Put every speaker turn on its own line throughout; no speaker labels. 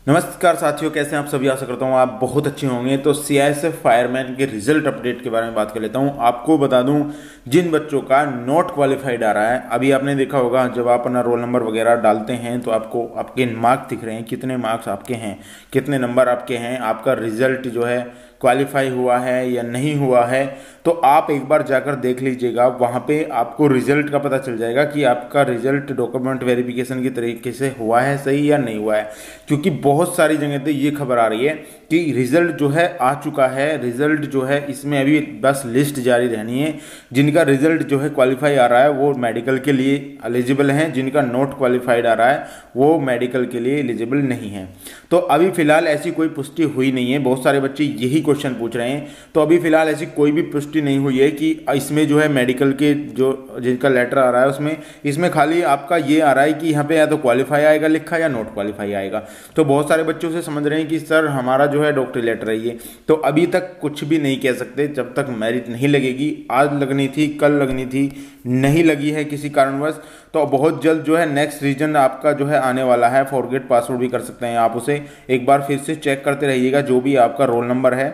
नमस्कार साथियों, कैसे हैं आप सभी। आशा करता हूँ आप बहुत अच्छे होंगे। तो सीआईएसएफ फायरमैन के रिजल्ट अपडेट के बारे में बात कर लेता हूँ। आपको बता दूं, जिन बच्चों का नॉट क्वालिफाइड आ रहा है, अभी आपने देखा होगा जब आप अपना रोल नंबर वगैरह डालते हैं तो आपको आपके मार्क्स दिख रहे हैं, कितने मार्क्स आपके हैं, कितने नंबर आपके हैं, आपका रिजल्ट जो है क्वालिफाई हुआ है या नहीं हुआ है। तो आप एक बार जाकर देख लीजिएगा, वहाँ पे आपको रिजल्ट का पता चल जाएगा कि आपका रिजल्ट डॉक्यूमेंट वेरिफिकेशन की तरीके से हुआ है सही या नहीं हुआ है। क्योंकि बहुत सारी जगह पे ये खबर आ रही है कि रिजल्ट जो है आ चुका है, रिजल्ट जो है इसमें अभी बस लिस्ट जारी रहनी है। जिनका रिजल्ट जो है क्वालिफाई आ रहा है वो मेडिकल के लिए एलिजिबल हैं, जिनका नॉट क्वालिफाइड आ रहा है वो मेडिकल के लिए एलिजिबल नहीं है। तो अभी फिलहाल ऐसी कोई पुष्टि हुई नहीं है। बहुत सारे बच्चे यही क्वेश्चन पूछ रहे हैं। तो अभी फिलहाल ऐसी कोई भी पुष्टि नहीं हुई है कि इसमें जो है मेडिकल के जो जिनका लेटर आ रहा है उसमें इसमें खाली आपका ये आ रहा है कि यहाँ पे या तो क्वालिफाई आएगा लिखा या नॉट क्वालिफाई आएगा। तो बहुत सारे बच्चों से समझ रहे हैं कि सर हमारा जो है डॉक्टरी लेटर है ये। तो अभी तक कुछ भी नहीं कह सकते जब तक मेरिट नहीं लगेगी। आज लगनी थी, कल लगनी थी, नहीं लगी है किसी कारणवश। तो बहुत जल्द जो है नेक्स्ट रीजन आपका जो है आने वाला है। फॉरगेट पासवर्ड भी कर सकते हैं आप उसे। एक बार फिर से चेक करते रहिएगा, जो भी आपका रोल नंबर है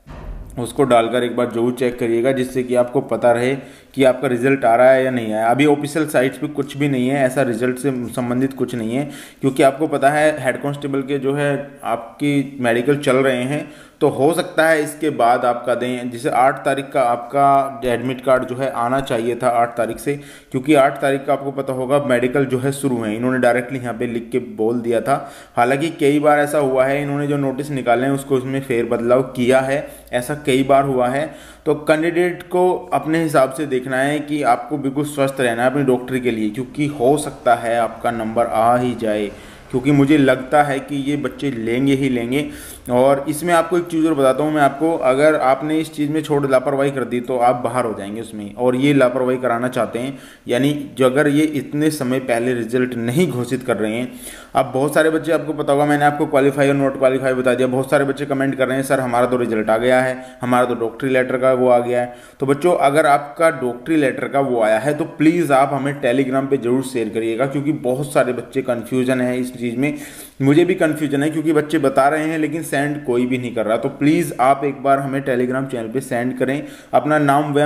उसको डालकर एक बार जरूर चेक करिएगा, जिससे कि आपको पता रहे कि आपका रिजल्ट आ रहा है या नहीं आया। अभी ऑफिशियल साइट्स पे कुछ भी नहीं है, ऐसा रिजल्ट से संबंधित कुछ नहीं है। क्योंकि आपको पता है हेड कांस्टेबल के जो है आपकी मेडिकल चल रहे हैं, तो हो सकता है इसके बाद आपका दें। जैसे 8 तारीख का आपका एडमिट कार्ड जो है आना चाहिए था 8 तारीख से, क्योंकि 8 तारीख का आपको पता होगा मेडिकल जो है शुरू है। इन्होंने डायरेक्टली यहाँ पे लिख के बोल दिया था। हालांकि कई बार ऐसा हुआ है, इन्होंने जो नोटिस निकाले हैं उसको उसमें फेर बदलाव किया है, ऐसा कई बार हुआ है। तो कैंडिडेट को अपने हिसाब से देखना है कि आपको बिल्कुल स्वस्थ रहना है अपनी डॉक्टरी के लिए, क्योंकि हो सकता है आपका नंबर आ ही जाए। क्योंकि मुझे लगता है कि ये बच्चे लेंगे ही लेंगे। और इसमें आपको एक चीज़ और बताता हूँ मैं आपको, अगर आपने इस चीज़ में छोड़ लापरवाही कर दी तो आप बाहर हो जाएंगे उसमें। और ये लापरवाही कराना चाहते हैं, यानी जो अगर ये इतने समय पहले रिजल्ट नहीं घोषित कर रहे हैं। अब बहुत सारे बच्चे, आपको पता होगा मैंने आपको क्वालिफाई और नॉट क्वालिफाई बता दिया। बहुत सारे बच्चे कमेंट कर रहे हैं सर हमारा तो रिजल्ट आ गया है, हमारा तो डॉक्टरी लेटर का वो आ गया है। तो बच्चों, अगर आपका डॉक्टरी लेटर का वो आया है तो प्लीज़ आप हमें टेलीग्राम पर जरूर शेयर करिएगा, क्योंकि बहुत सारे बच्चे कन्फ्यूजन है इस चीज़ में। मुझे भी कन्फ्यूजन है, क्योंकि बच्चे बता रहे हैं लेकिन सेंड कोई भी नहीं कर रहा। तो प्लीज़ आप एक बार हमें टेलीग्राम चैनल पे सेंड करें। अपना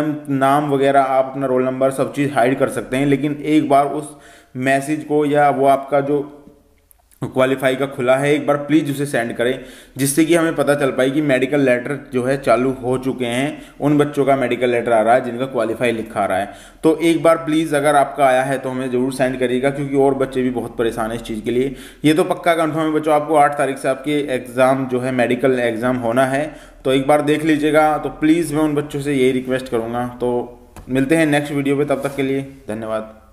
नाम वगैरह, आप अपना रोल नंबर सब चीज़ हाइड कर सकते हैं, लेकिन एक बार उस मैसेज को या वो आपका जो क्वालिफाई का खुला है एक बार प्लीज़ उसे सेंड करें, जिससे कि हमें पता चल पाए कि मेडिकल लेटर जो है चालू हो चुके हैं। उन बच्चों का मेडिकल लेटर आ रहा है जिनका क्वालिफाई लिखा आ रहा है। तो एक बार प्लीज़ अगर आपका आया है तो हमें ज़रूर सेंड करिएगा, क्योंकि और बच्चे भी बहुत परेशान है इस चीज़ के लिए। ये तो पक्का कन्फर्म है बच्चों, आपको 8 तारीख से आपके एग्ज़ाम जो है मेडिकल एग्ज़ाम होना है। तो एक बार देख लीजिएगा। तो प्लीज़ मैं उन बच्चों से यही रिक्वेस्ट करूँगा। तो मिलते हैं नेक्स्ट वीडियो पर, तब तक के लिए धन्यवाद।